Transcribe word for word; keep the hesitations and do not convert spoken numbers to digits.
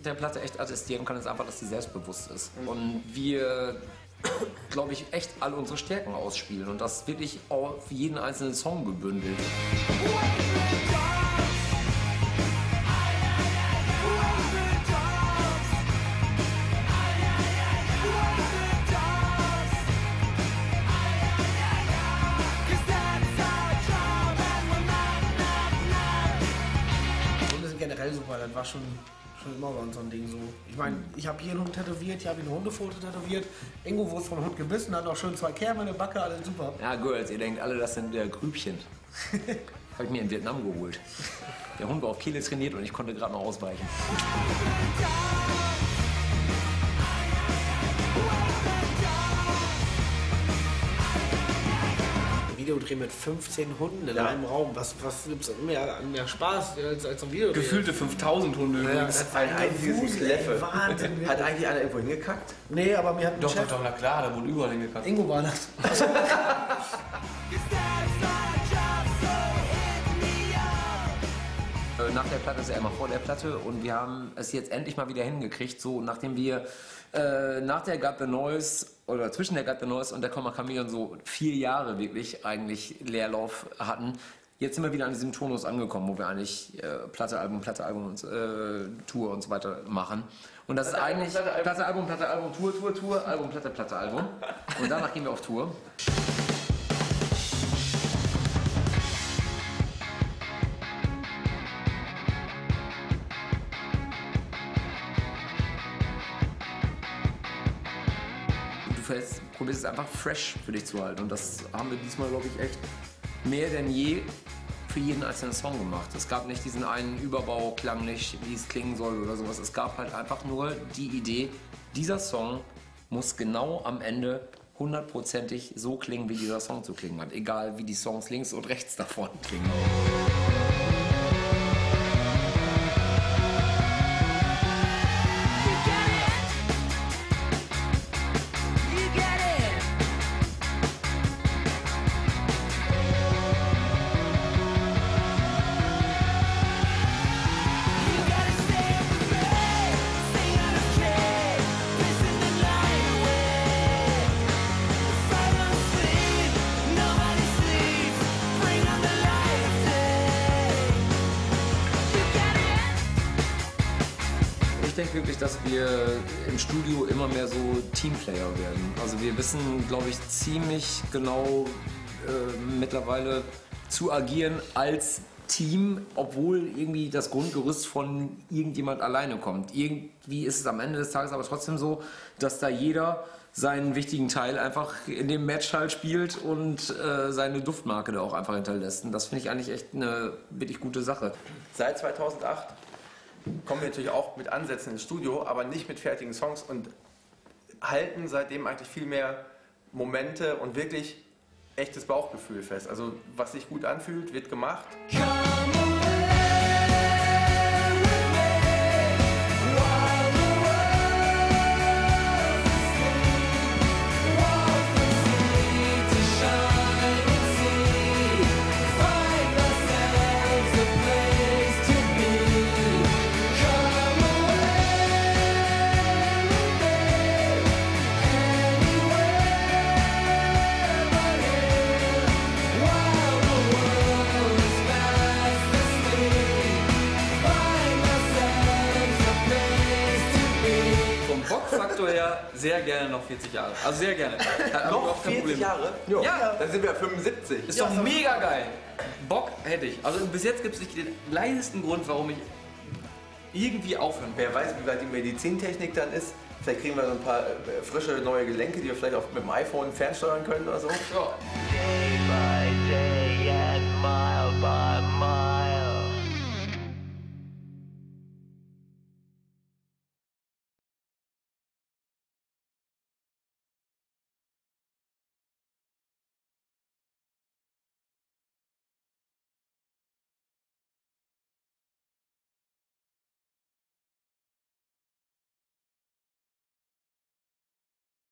der Platte echt attestieren kann, ist einfach, dass sie selbstbewusst ist. Und wir, glaube ich, echt alle unsere Stärken ausspielen und das wirklich auf jeden einzelnen Song gebündelt. Generell super, das war schon, schon immer so ein Ding so. Ich meine, ich habe hier einen Hund tätowiert, ich habe hier ein Hundefoto tätowiert. Ingo wurde vom Hund gebissen, hat auch schön zwei Kerben in der Backe, alles super. Ja, Girls, ihr denkt alle, das sind wieder Grübchen. Habe ich mir in Vietnam geholt. Der Hund war auf Kehle trainiert und ich konnte gerade noch ausweichen. Videodreh mit fünfzehn Hunden in ja. einem Raum. Was, was gibt es mehr, mehr Spaß als, als ein Videodreh? Gefühlte fünftausend Hunde ja, übrigens. Das war ein einziges Leffe. Wahnsinn. Hat eigentlich einer irgendwo hingekackt? Nee, aber mir hat ein Doch, Chef... doch, doch, na klar, da wurde überall hingekackt. Ingo war das. Nach der Platte ist ja immer vor der Platte und wir haben es jetzt endlich mal wieder hingekriegt, so nachdem wir äh, nach der Got the Noise oder zwischen der Got the Noise und der Comma Chameleon so vier Jahre wirklich eigentlich Leerlauf hatten. Jetzt sind wir wieder an diesem Tonus angekommen, wo wir eigentlich äh, Platte, Album, Platte, Album und äh, Tour und so weiter machen. Und das Platte, ist eigentlich Platte, Platte, Album, Platte, Album, Tour, Tour, Tour, Album, Platte, Platte, Album. Und danach gehen wir auf Tour. Du probierst es einfach fresh für dich zu halten und das haben wir diesmal, glaube ich, echt mehr denn je für jeden einzelnen Song gemacht. Es gab nicht diesen einen Überbau, klang nicht, wie es klingen soll oder sowas. Es gab halt einfach nur die Idee, dieser Song muss genau am Ende hundertprozentig so klingen, wie dieser Song zu klingen hat. Egal, wie die Songs links und rechts davon klingen. Ich denke wirklich, dass wir im Studio immer mehr so Teamplayer werden. Also wir wissen, glaube ich, ziemlich genau äh, mittlerweile zu agieren als Team, obwohl irgendwie das Grundgerüst von irgendjemand alleine kommt. Irgendwie ist es am Ende des Tages aber trotzdem so, dass da jeder seinen wichtigen Teil einfach in dem Match halt spielt und äh, seine Duftmarke da auch einfach hinterlässt. Und das finde ich eigentlich echt eine wirklich gute Sache. Seit zweitausendacht kommen wir natürlich auch mit Ansätzen ins Studio, aber nicht mit fertigen Songs und halten seitdem eigentlich viel mehr Momente und wirklich echtes Bauchgefühl fest. Also was sich gut anfühlt, wird gemacht. Bock-Faktor her sehr gerne noch vierzig Jahre. Also sehr gerne. Noch vierzig Jahre? Ja. ja. Dann sind wir fünfundsiebzig. Ist doch mega geil. Bock hätte ich. Also bis jetzt gibt es nicht den leisesten Grund, warum ich irgendwie aufhören will. Wer weiß, wie weit die Medizintechnik dann ist. Vielleicht kriegen wir so ein paar äh, frische neue Gelenke, die wir vielleicht auch mit dem iPhone fernsteuern können oder so. Ja. Day by day and mile by